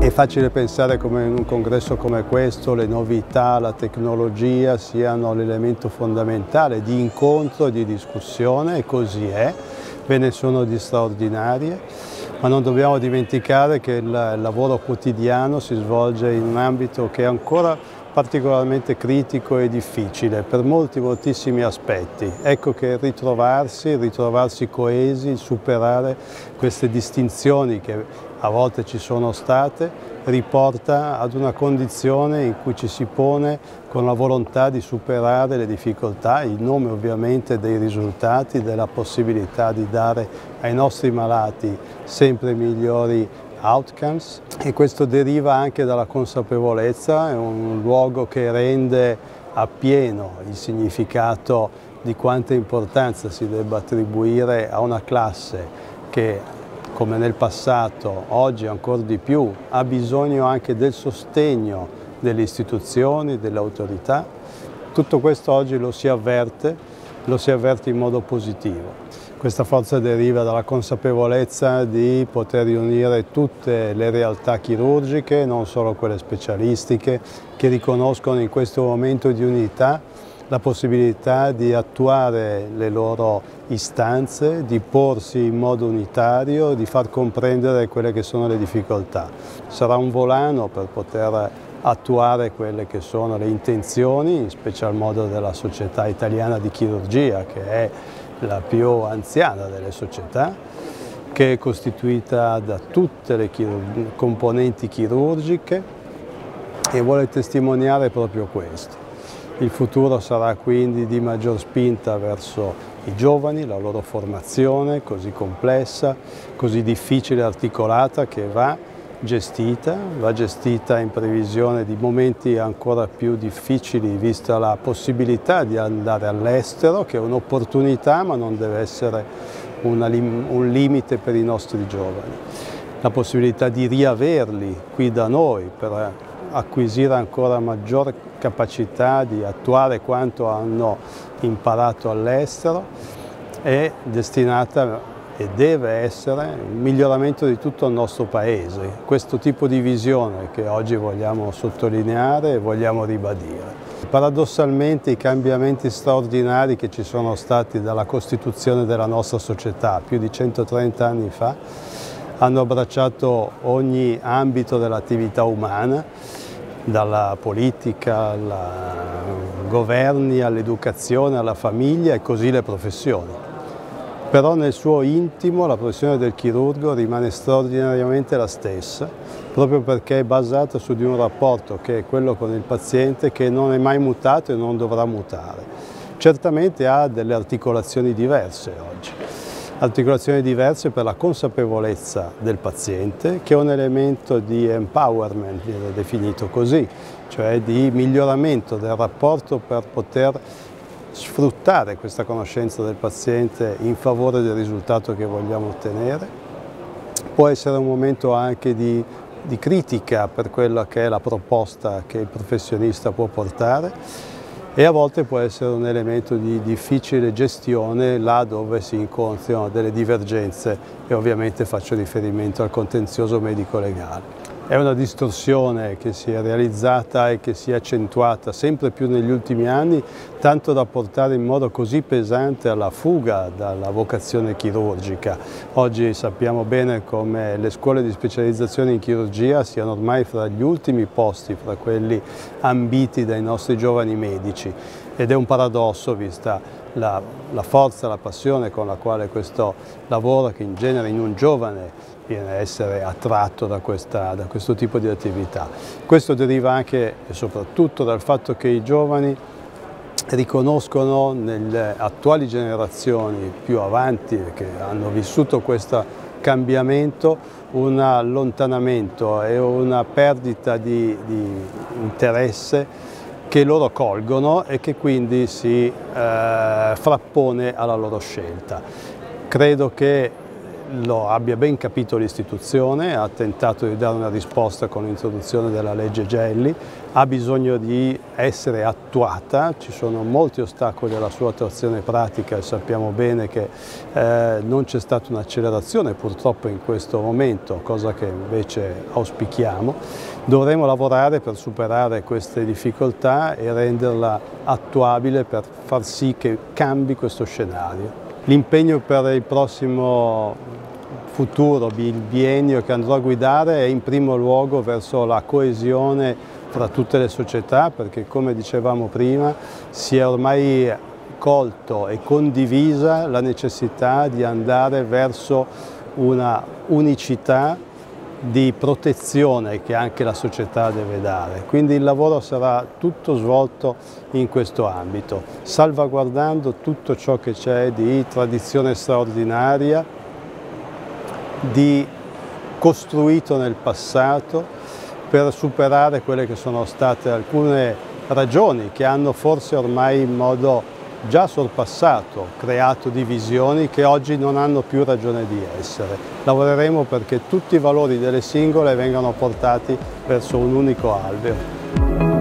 È facile pensare come in un congresso come questo le novità, la tecnologia siano l'elemento fondamentale di incontro e di discussione, e così è, ve ne sono di straordinarie, ma non dobbiamo dimenticare che il lavoro quotidiano si svolge in un ambito che è ancora particolarmente critico e difficile per moltissimi aspetti. Ecco che ritrovarsi coesi, superare queste distinzioni che a volte ci sono state, riporta ad una condizione in cui ci si pone con la volontà di superare le difficoltà, in nome ovviamente dei risultati, della possibilità di dare ai nostri malati sempre migliori outcomes, e questo deriva anche dalla consapevolezza, è un luogo che rende appieno il significato di quanta importanza si debba attribuire a una classe che, come nel passato, oggi ancora di più, ha bisogno anche del sostegno delle istituzioni, delle autorità. Tutto questo oggi lo si avverte in modo positivo. Questa forza deriva dalla consapevolezza di poter riunire tutte le realtà chirurgiche, non solo quelle specialistiche, che riconoscono in questo momento di unità la possibilità di attuare le loro istanze, di porsi in modo unitario, di far comprendere quelle che sono le difficoltà. Sarà un volano per poter attuare quelle che sono le intenzioni, in special modo della Società Italiana di Chirurgia, che è la più anziana delle società, che è costituita da tutte le componenti chirurgiche e vuole testimoniare proprio questo. Il futuro sarà quindi di maggior spinta verso i giovani, la loro formazione così complessa, così difficile e articolata, che va gestita in previsione di momenti ancora più difficili, vista la possibilità di andare all'estero, che è un'opportunità ma non deve essere un limite per i nostri giovani. La possibilità di riaverli qui da noi per acquisire ancora maggiore capacità di attuare quanto hanno imparato all'estero è destinata e deve essere il miglioramento di tutto il nostro Paese. Questo tipo di visione che oggi vogliamo sottolineare e vogliamo ribadire. Paradossalmente i cambiamenti straordinari che ci sono stati dalla costituzione della nostra società più di 130 anni fa hanno abbracciato ogni ambito dell'attività umana, dalla politica, ai governi, all'educazione, alla famiglia e così le professioni. Però nel suo intimo la professione del chirurgo rimane straordinariamente la stessa, proprio perché è basata su di un rapporto che è quello con il paziente, che non è mai mutato e non dovrà mutare. Certamente ha delle articolazioni diverse oggi. Articolazioni diverse per la consapevolezza del paziente, che è un elemento di empowerment, viene definito così, cioè di miglioramento del rapporto per poter sfruttare questa conoscenza del paziente in favore del risultato che vogliamo ottenere. Può essere un momento anche di critica per quella che è la proposta che il professionista può portare, e a volte può essere un elemento di difficile gestione là dove si incontrano delle divergenze, e ovviamente faccio riferimento al contenzioso medico-legale. È una distorsione che si è realizzata e che si è accentuata sempre più negli ultimi anni, tanto da portare in modo così pesante alla fuga dalla vocazione chirurgica. Oggi sappiamo bene come le scuole di specializzazione in chirurgia siano ormai fra gli ultimi posti, fra quelli ambiti dai nostri giovani medici, ed è un paradosso vista la forza, la passione con la quale questo lavoro, che in genere in un giovane viene a essere attratto da questo tipo di attività. Questo deriva anche e soprattutto dal fatto che i giovani riconoscono nelle attuali generazioni più avanti, che hanno vissuto questo cambiamento, un allontanamento e una perdita di interesse che loro colgono e che quindi si frappone alla loro scelta. Credo che lo abbia ben capito l'istituzione, ha tentato di dare una risposta con l'introduzione della legge Gelli, ha bisogno di essere attuata, ci sono molti ostacoli alla sua attuazione pratica e sappiamo bene che non c'è stata un'accelerazione purtroppo in questo momento, cosa che invece auspichiamo. Dovremo lavorare per superare queste difficoltà e renderla attuabile per far sì che cambi questo scenario. L'impegno per il prossimo futuro, il biennio che andrò a guidare, è in primo luogo verso la coesione fra tutte le società, perché come dicevamo prima si è ormai colto e condivisa la necessità di andare verso una unicità di protezione che anche la società deve dare. Quindi il lavoro sarà tutto svolto in questo ambito, salvaguardando tutto ciò che c'è di tradizione straordinaria, di costruito nel passato, per superare quelle che sono state alcune ragioni che hanno forse ormai in modo già sorpassato creato divisioni che oggi non hanno più ragione di essere. Lavoreremo perché tutti i valori delle singole vengano portati verso un unico alveo.